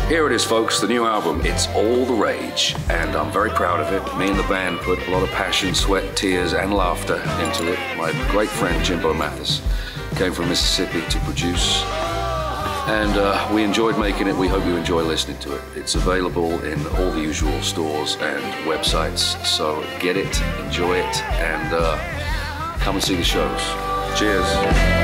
Here it is, folks, the new album. It's all the rage, and I'm very proud of it. Me and the band put a lot of passion, sweat, tears, and laughter into it. My great friend Jimbo Mathis came from Mississippi to produce, and we enjoyed making it. We hope you enjoy listening to it. It's available in all the usual stores and websites, so get it, enjoy it, and come and see the shows. Cheers.